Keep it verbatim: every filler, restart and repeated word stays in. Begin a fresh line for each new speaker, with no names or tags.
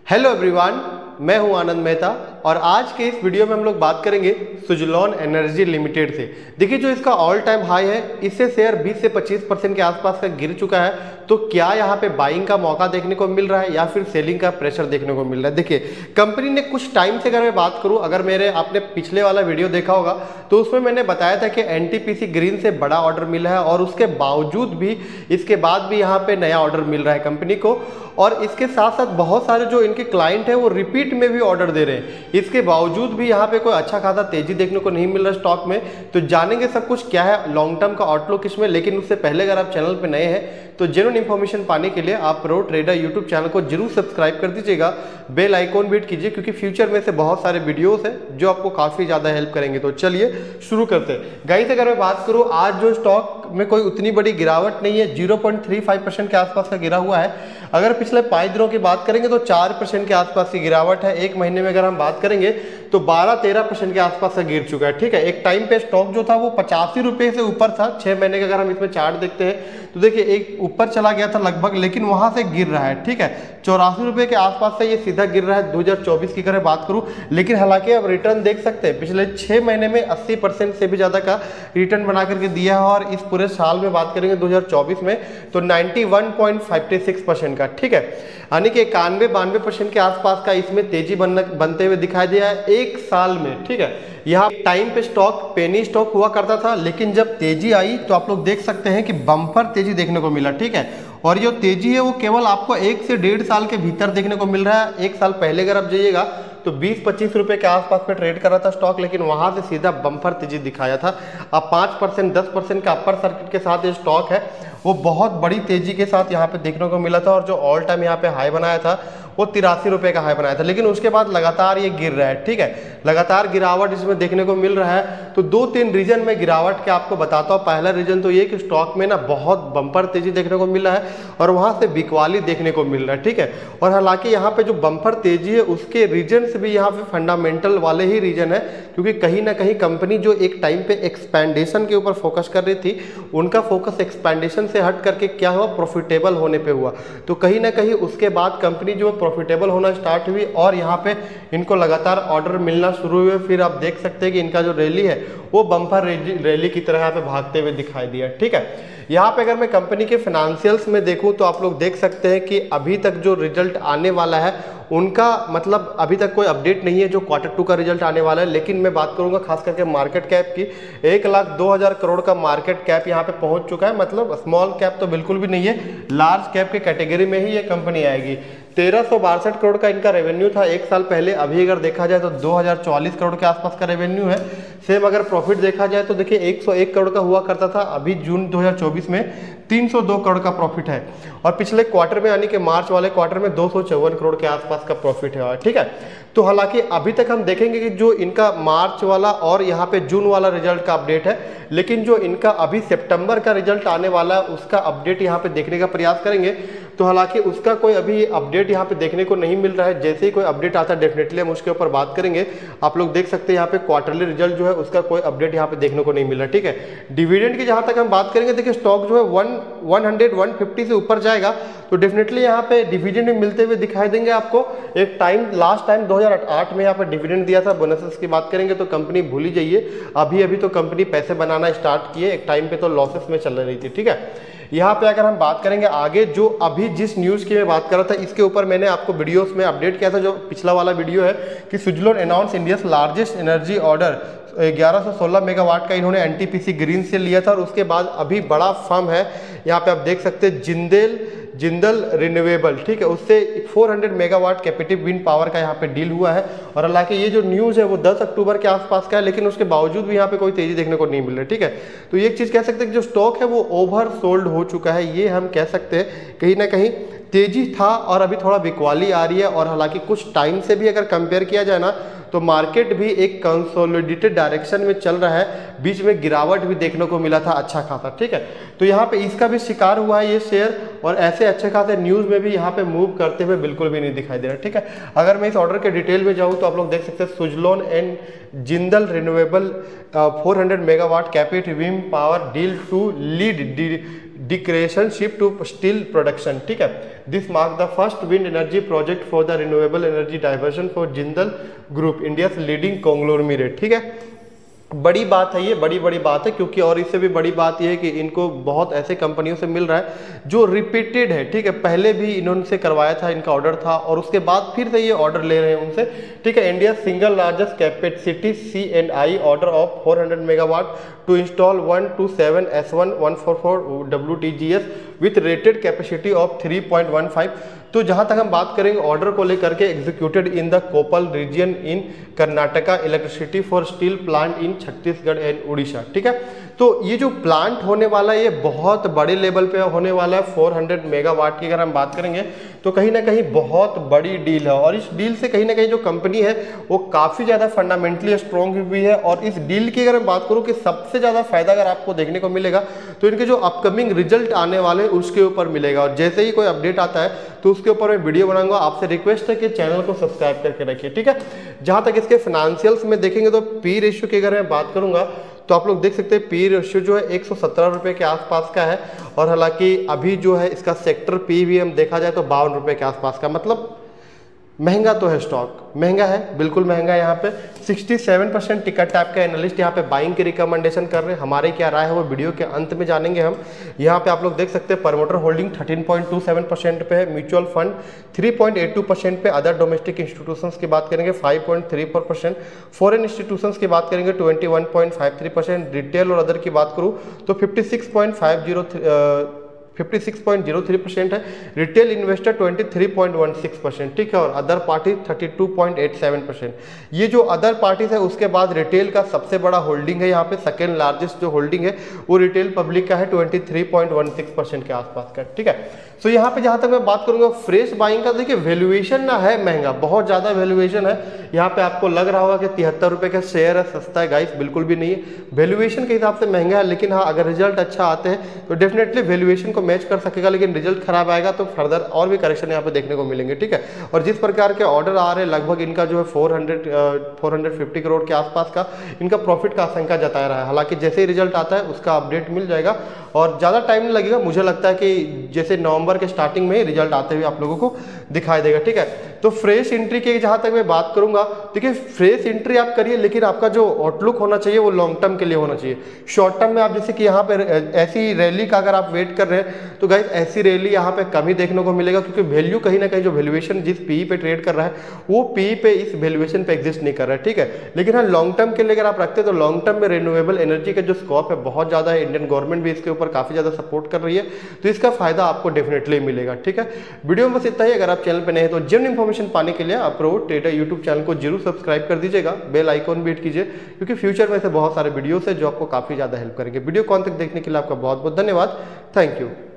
Hello everyone, मैं हूं आनंद मेहता और आज के इस वीडियो में हम लोग बात करेंगे सुजलॉन एनर्जी लिमिटेड से। देखिए, जो इसका ऑल टाइम हाई है, इससे शेयर बीस से पच्चीस परसेंट के आसपास का गिर चुका है। तो क्या यहाँ पे बाइंग का मौका देखने को मिल रहा है या फिर सेलिंग का प्रेशर देखने को मिल रहा है? देखिए, कंपनी ने कुछ टाइम से अगर मैं बात करूँ, अगर मेरे आपने पिछले वाला वीडियो देखा होगा तो उसमें मैंने बताया था कि एनटीपीसी ग्रीन से बड़ा ऑर्डर मिला है और उसके बावजूद भी इसके बाद भी यहाँ पे नया ऑर्डर मिल रहा है कंपनी को। और इसके साथ साथ बहुत सारे जो इनके क्लाइंट हैं वो रिपीट में भी ऑर्डर दे रहे हैं। इसके बावजूद भी यहाँ पे कोई अच्छा खासा तेजी देखने को नहीं मिल रहा स्टॉक में। तो जानेंगे सब कुछ क्या है लॉन्ग टर्म का आउटलुक इसमें। लेकिन उससे पहले अगर आप चैनल पे नए हैं तो जेन्युइन इन्फॉर्मेशन पाने के लिए आप प्रो ट्रेडर यूट्यूब चैनल को जरूर सब्सक्राइब कर दीजिएगा, बेल आइकॉन भी हिट कीजिए, क्योंकि फ्यूचर में से बहुत सारे वीडियोस हैं जो आपको काफ़ी ज़्यादा हेल्प करेंगे। तो चलिए शुरू करते हैं। गाइस, अगर मैं बात करूँ, आज जो स्टॉक में कोई उतनी बड़ी गिरावट नहीं है, zero point three five percent के आसपास का गिरा हुआ है। अगर पिछले पाँच दिनों की बात करेंगे तो चार परसेंट के आसपास की गिरावट है। एक महीने में अगर हम बात करेंगे तो बारह तेरह परसेंट के आसपास से गिर चुका है। ठीक है, एक टाइम पे स्टॉक जो था वो पचासी रुपए से ऊपर था। छह महीने का अगर हम इसमें चार्ट देखते हैं तो देखिए एक ऊपर चला गया था लगभग, लेकिन वहां से गिर रहा है। ठीक है, चौरासी रुपए के आसपास से ये सीधा गिर रहा है दो हज़ार चौबीस की अगर बात करूं। लेकिन हालांकि आप रिटर्न देख सकते हैं, पिछले छह महीने में अस्सी परसेंट से भी ज्यादा का रिटर्न बना करके दिया है। और इस पूरे साल में बात करेंगे दो हज़ार चौबीस में तो इक्यानवे पॉइंट छप्पन परसेंट का। ठीक है, यानी कि इक्यानवे बानवे परसेंट के आसपास का इसमें तेजी बन बनते हुए दिखाई दिया है एक साल में। ठीक है, यहाँ टाइम पे स्टॉक पेनी स्टॉक हुआ करता था, लेकिन जब तेजी आई तो आप लोग देख सकते हैं कि बम्पर तेजी देखने को मिला। ठीक है, और जो तेजी है वो केवल आपको एक से डेढ़ साल के भीतर देखने को मिल रहा है। एक साल पहले अगर आप जाइएगा तो बीस पच्चीस रुपए के आसपास में ट्रेड कर रहा था स्टॉक, लेकिन वहां से सीधा बम्पर तेजी दिखाया था। अब पाँच परसेंट दस परसेंट का अपर सर्किट के साथ ये स्टॉक है वो बहुत बड़ी तेजी के साथ यहाँ पे देखने को मिला था। और जो ऑल टाइम यहाँ पे हाई बनाया था वो तिरासी रुपए का हाई बनाया था, लेकिन उसके बाद लगातार ये गिर रहा है। ठीक है, लगातार गिरावट इसमें देखने को मिल रहा है। तो दो तीन रीजन में गिरावट के आपको बताता हूँ। पहला रीजन तो ये कि स्टॉक में ना बहुत बम्पर तेजी देखने को मिल रहा है और वहां से बिकवाली देखने को मिल रहा है। ठीक है, और हालांकि यहाँ पे जो बम्पर तेजी है उसके रीजन से भी यहाँ पे फंडामेंटल वाले ही रीजन है, क्योंकि कहीं ना कहीं कंपनी जो एक टाइम पे एक्सपेंडेशन के ऊपर फोकस कर रही थी, उनका फोकस एक्सपेंडेशन से हट करके क्या हुआ, प्रॉफिटेबल होने पे हुआ। तो कहीं ना कहीं उसके बाद कंपनी जो प्रॉफिटेबल होना स्टार्ट हुई और यहाँ पे इनको लगातार ऑर्डर मिलना शुरू हुए। फिर आप देख सकते हैं कि इनका जो रैली है वो बम्पर रैली की तरह यहाँ पे भागते हुए दिखाई दिया। ठीक है, यहाँ पे अगर मैं कंपनी के फाइनेंशियल्स में देखूं तो आप लोग देख सकते हैं कि अभी तक जो रिजल्ट आने वाला है उनका मतलब अभी तक कोई अपडेट नहीं है जो क्वार्टर टू का रिजल्ट आने वाला है। लेकिन मैं बात करूंगा खास करके मार्केट कैप की, एक लाख दो हज़ार करोड़ का मार्केट कैप यहाँ पे पहुंच चुका है। मतलब स्मॉल कैप तो बिल्कुल भी नहीं है, लार्ज कैप के कैटेगरी में ही ये कंपनी आएगी। तेरह सौ बासठ करोड़ का इनका रेवेन्यू था एक साल पहले, अभी अगर देखा जाए तो दो हज़ार चौवालीस करोड़ के आसपास का रेवेन्यू है। सेम अगर प्रॉफिट देखा जाए तो देखिए एक सौ एक करोड़ का हुआ करता था, अभी जून दो हज़ार चौबीस में तीन सौ दो करोड़ का प्रॉफिट है। और पिछले क्वार्टर में यानी कि मार्च वाले क्वार्टर में दो सौ चौवन करोड़ के आसपास का प्रॉफिट है। ठीक है, तो हालांकि अभी तक हम देखेंगे कि जो इनका मार्च वाला और यहाँ पे जून वाला रिजल्ट का अपडेट है, लेकिन जो इनका अभी सितंबर का रिजल्ट आने वाला है उसका अपडेट यहाँ पे देखने का प्रयास करेंगे। तो हालांकि उसका कोई अभी अपडेट यहाँ पे देखने को नहीं मिल रहा है। जैसे ही कोई अपडेट आता है डेफिनेटली हम उसके ऊपर बात करेंगे। आप लोग देख सकते हैं यहाँ पे क्वार्टरली रिजल्ट जो है उसका कोई अपडेट यहाँ पे देखने को नहीं मिल रहा है। ठीक है, डिविडेंड की जहाँ तक हम बात करेंगे, देखिए स्टॉक जो है one one hundred one fifty से ऊपर जाएगा तो डेफिनेटली यहाँ पे डिविडेंड मिलते हुए दिखाई देंगे आपको। एक टाइम लास्ट टाइम दो हज़ार आठ में यहाँ पे डिविडेंड दिया था। बोनसेस की बात करेंगे तो कंपनी भूल ही जाइए, अभी अभी तो कंपनी पैसे बनाना स्टार्ट किए, एक टाइम पे तो लॉसेस में चल रही थी। ठीक है, यहाँ पे अगर हम बात करेंगे आगे, जो अभी जिस न्यूज़ की मैं बात कर रहा था इसके ऊपर मैंने आपको वीडियोस में अपडेट किया था, जो पिछला वाला वीडियो है कि Suzlon announce India's largest energy order ग्यारह सौ सोलह मेगावाट का इन्होंने एनटीपीसी ग्रीन से लिया था। और उसके बाद अभी बड़ा फर्म है यहाँ पे आप देख सकते हैं जिंदल जिंदल रिन्यूएबल। ठीक है, उससे चार सौ मेगावाट कैपेटिव विंड पावर का यहाँ पे डील हुआ है। और हालांकि ये जो न्यूज़ है वो दस अक्टूबर के आसपास का है, लेकिन उसके बावजूद भी यहाँ पे कोई तेजी देखने को नहीं मिल रही है। ठीक है, तो एक चीज़ कह सकते हैं कि जो स्टॉक है वो ओवर सोल्ड हो चुका है, ये हम कह सकते हैं। कहीं ना कहीं तेजी था और अभी थोड़ा बिकवाली आ रही है। और हालांकि कुछ टाइम से भी अगर कंपेयर किया जाए ना तो मार्केट भी एक कंसोलिडेटेड डायरेक्शन में चल रहा है, बीच में गिरावट भी देखने को मिला था अच्छा खासा। ठीक है, तो यहाँ पे इसका भी शिकार हुआ है ये शेयर। और ऐसे अच्छे खासे न्यूज़ में भी यहाँ पे मूव करते हुए बिल्कुल भी नहीं दिखाई दे रहा। ठीक है, अगर मैं इस ऑर्डर के डिटेल में जाऊँ तो आप लोग देख सकते हैं Suzlon and Jindal renewable four hundred megawatt capacity wind power deal to lead decarbonisation shift to steel production. ठीक है, this mark the first wind energy project for the renewable energy diversion for Jindal group, India leading conglomerate. ठीक है, बड़ी बात है ये, बड़ी बड़ी बात है, क्योंकि और इससे भी बड़ी बात ये है कि इनको बहुत ऐसे कंपनियों से मिल रहा है जो रिपीटेड है। ठीक है, पहले भी इन्होंने करवाया था, इनका ऑर्डर था और उसके बाद फिर से ये ऑर्डर ले रहे हैं उनसे। ठीक है, India single largest capacity C and I order of four hundred megawatt to install one two seven S one one four four W T G S with rated capacity of three point one five. तो जहां तक हम बात करेंगे order को लेकर के, executed in the Koppal region in Karnataka, electricity for steel plant in Chhattisgarh and Orissa. ठीक है, तो ये जो प्लांट होने वाला है ये बहुत बड़े लेवल पे होने वाला है। फोर हंड्रेड मेगावाट की अगर हम बात करेंगे तो कहीं ना कहीं बहुत बड़ी डील है, और इस डील से कहीं ना कहीं जो कंपनी है वो काफ़ी ज़्यादा फंडामेंटली स्ट्रॉन्ग हुई है। और इस डील की अगर मैं बात करूँ कि सबसे ज़्यादा फायदा अगर आपको देखने को मिलेगा तो इनके जो अपकमिंग रिजल्ट आने वाले हैं उसके ऊपर मिलेगा, और जैसे ही कोई अपडेट आता है तो उसके ऊपर मैं वीडियो बनाऊंगा। आपसे रिक्वेस्ट है कि चैनल को सब्सक्राइब करके रखिए। ठीक है, जहाँ तक इसके फाइनेंशियल्स में देखेंगे तो पी रेशियो की अगर मैं बात करूंगा तो आप लोग देख सकते हैं पी रेशियो जो है एक सौ सत्रह रुपये के आसपास का है, और हालांकि अभी जो है इसका सेक्टर पी भी हम देखा जाए तो बावन रुपये के आसपास का, मतलब महंगा तो है, स्टॉक महंगा है, बिल्कुल महंगा है। यहाँ पे सड़सठ परसेंट टिकट टाइप का एनालिस्ट यहाँ पे बाइंग की रिकमेंडेशन कर रहे हैं। हमारी क्या राय है वो वीडियो के अंत में जानेंगे हम। यहाँ पे आप लोग देख सकते हैं promoter holding thirteen point two seven percent पे है, mutual fund three point eight two percent पे, अदर डोमेस्टिक इंस्टीट्यूशंस की बात करेंगे five point three four percent, foreign institutions की बात करेंगे twenty one point five three percent, retail और अदर की बात करूँ तो fifty six point five zero fifty six point zero three percent है, retail investor twenty three point one six percent. ठीक है, और other party thirty two point eight seven percent. ये जो अदर पार्टीज है उसके बाद रिटेल का सबसे बड़ा होल्डिंग है, यहाँ पे सेकेंड लार्जेस्ट जो होल्डिंग है वो रिटेल पब्लिक का है twenty three point one six percent के आसपास का। ठीक है, सो यहाँ पे जहाँ तक मैं बात करूँगा फ्रेश बाइंग का, देखिए वैल्यूएशन ना है महंगा, बहुत ज़्यादा वैल्यूएशन है। यहाँ पे आपको लग रहा होगा कि तिहत्तर रुपये का शेयर है, सस्ता है, गाइस बिल्कुल भी नहीं है। वैल्यूएशन के हिसाब से महंगा है, लेकिन हाँ अगर रिजल्ट अच्छा आते हैं तो डेफिनेटली वैल्यूएशन को मैच कर सकेगा, लेकिन रिजल्ट खराब आएगा तो फर्दर और भी करेक्शन यहाँ पे देखने को मिलेंगे। ठीक है, और जिस प्रकार के ऑर्डर आ रहे हैं लगभग इनका जो है four hundred four hundred fifty crore के आसपास का इनका प्रॉफिट का आशंका जताया रहा है। हालांकि जैसे ही रिजल्ट आता है उसका अपडेट मिल जाएगा और ज़्यादा टाइम नहीं लगेगा, मुझे लगता है कि जैसे नवंबर के स्टार्टिंग में रिजल्ट आते हुए आप लोगों को दिखाई देगा। ठीक है, तो फ्रेश एंट्री की जहाँ तक मैं बात करूंगा, देखिए फ्रेश एंट्री आप करिए, लेकिन आपका जो आउटलुक होना चाहिए वो लॉन्ग टर्म के लिए होना चाहिए। शॉर्ट टर्म में आप जैसे कि यहाँ पे ऐसी रैली का अगर आप वेट कर रहे हैं तो गाइस ऐसी रैली यहाँ पे कम ही देखने को मिलेगा, क्योंकि वैल्यू कहीं ना कहीं जो वैल्यूएशन जिस पी पे ट्रेड कर रहा है वो पी पे इस वैल्यूएशन पे एग्जिस्ट नहीं कर रहा है। ठीक है, लेकिन हाँ लॉन्ग टर्म के लिए अगर आप रखते हैं तो लॉन्ग टर्म में रिन्यूएबल एनर्जी का जो स्कोप है बहुत ज़्यादा है, इंडियन गवर्नमेंट भी इसके ऊपर काफ़ी ज़्यादा सपोर्ट कर रही है, तो इसका फायदा आपको डेफिनेटली मिलेगा। ठीक है, वीडियो में बस इतना ही। अगर आप चैनल पर नए हैं तो जेन्युइन इन्फॉर्मेशन पाने के लिए आप प्रो ट्रेडर यूट्यूब चैनल को जरूर सब्सक्राइब कर दीजिएगा, बेल आइकॉन भी हिट कीजिए, क्योंकि फ्यूचर में से बहुत सारे वीडियोस है जो आपको काफ़ी ज़्यादा हेल्प करेंगे। वीडियो कौन तक देखने के लिए आपका बहुत बहुत धन्यवाद। Thank you.